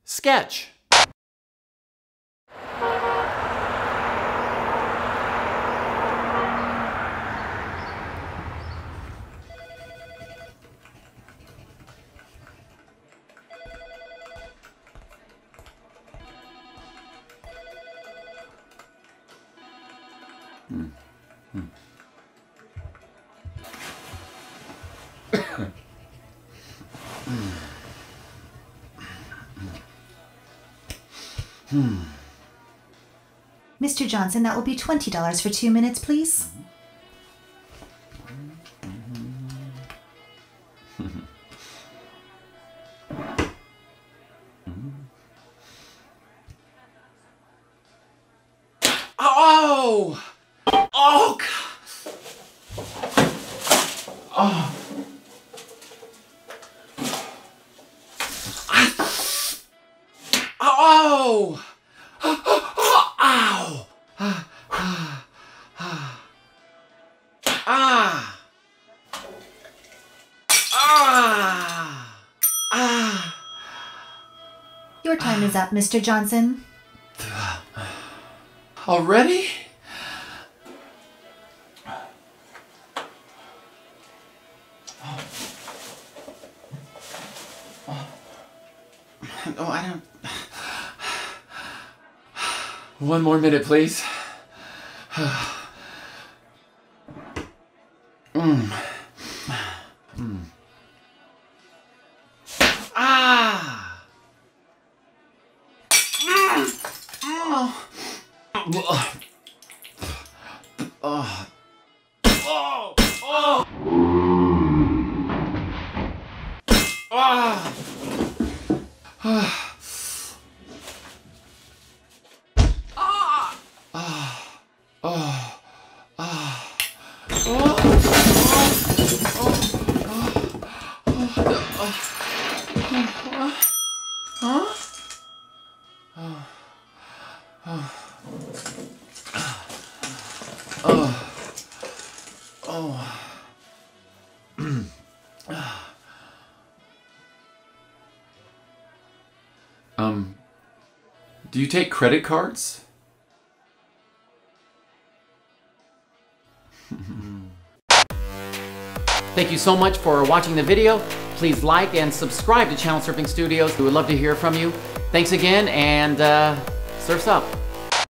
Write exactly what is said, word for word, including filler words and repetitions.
Sketch. Hmm. Hmm. Hmm. Mister Johnson, that will be twenty dollars for two minutes, please. Oh! Oh! Oh! Oh! Ow! Ah! Ah! Ah! Your time is up, Mister Johnson. Already? No, I don't... One more minute, please. mm. Mm. Ah! Mm. Oh. Oh. Oh. Oh. Oh. Ah. Ah. Um, do you take credit cards? Thank you so much for watching the video. Please like and subscribe to Channel Surfing Studios. We would love to hear from you. Thanks again, and uh, surf's up.